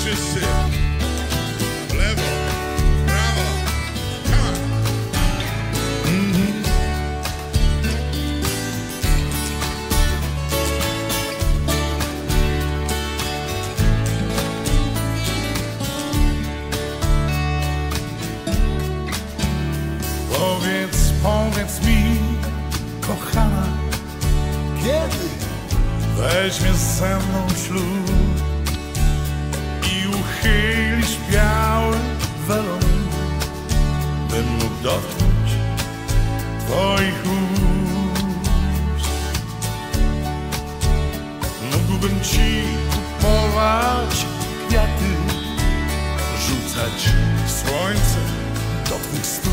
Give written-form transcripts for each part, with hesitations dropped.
wszyscy. W lewo, w prawo. Powiedz mi, kochana, kiedy weźmiesz ze mną ślub i uchylisz biały welon, bym mógł dotknąć twoich ust. Mógłbym ci kupować kwiaty, rzucać słońce do twych stóp.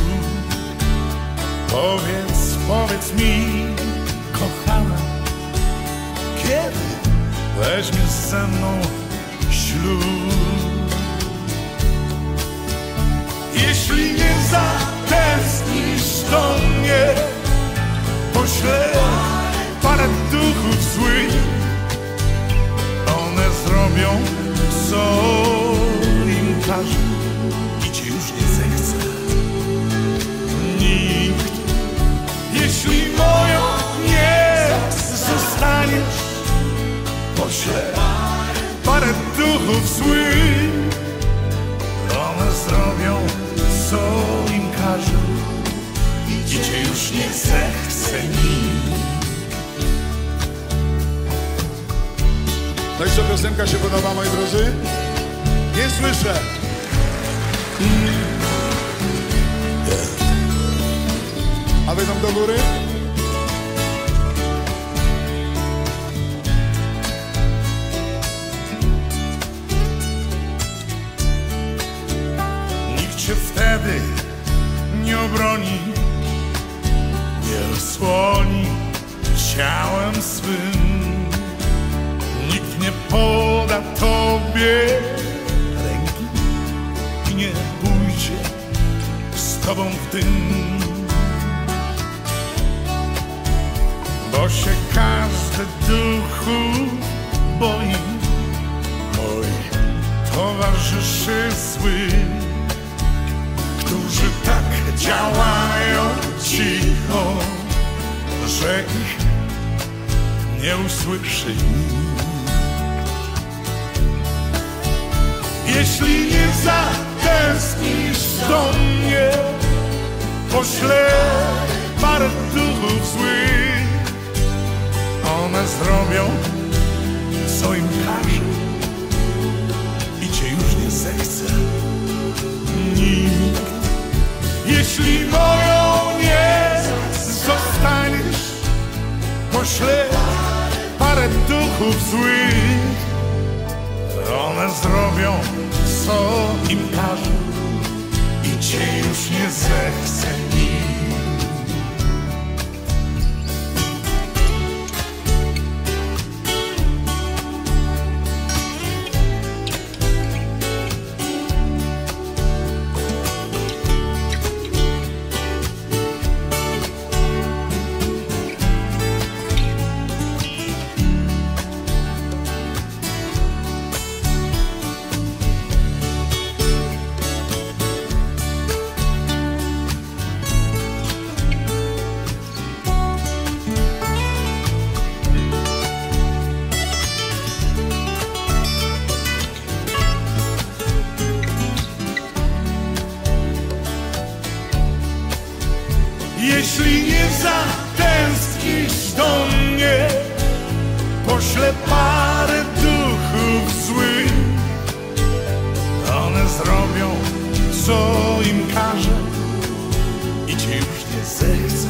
Powiedz mi, kochana, kiedy weźmiesz ze mną ślub? Jeśli nie zatęsknisz do mnie, poślę parę duchów złych. One zrobią, co im każe i cię już nie zechce nikt. Jeśli moją nie zostaniesz, poślę parę duchów złych. One zrobią, co im każe i cię już nie zechce nikt. No i co, piosenka się podoba, moi drodzy? Nie słyszę. A wy tam do góry? Nikt cię wtedy nie obroni, nie osłoni ciałem swym. Nikt nie poda tobie ręki i nie pójdzie z tobą w dym. Bo się każdy duchu boi, moich towarzyszy złych, którzy tak działają cicho, że ich nie usłyszy nikt. Jeśli nie zatęsknisz do mnie, poślę parę duchów złych. One zrobią, co im każe i cię już nie zechce nikt. Jeśli moją nie zostaniesz, poślę parę duchów złych. One zrobią, co im każe i cię już nie zechce nikt. Jeśli nie zatęsknisz do mnie, poślę parę duchów złych. One zrobią, co im każe i cię już nie zechce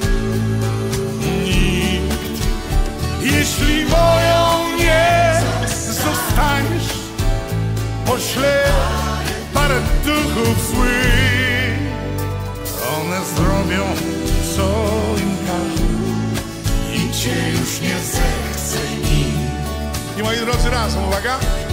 nikt. Jeśli moją nie zostaniesz, poślę parę duchów złych. One zrobią, co im każe i cię już nie zechce nikt. I moi drodzy, razem, uwaga.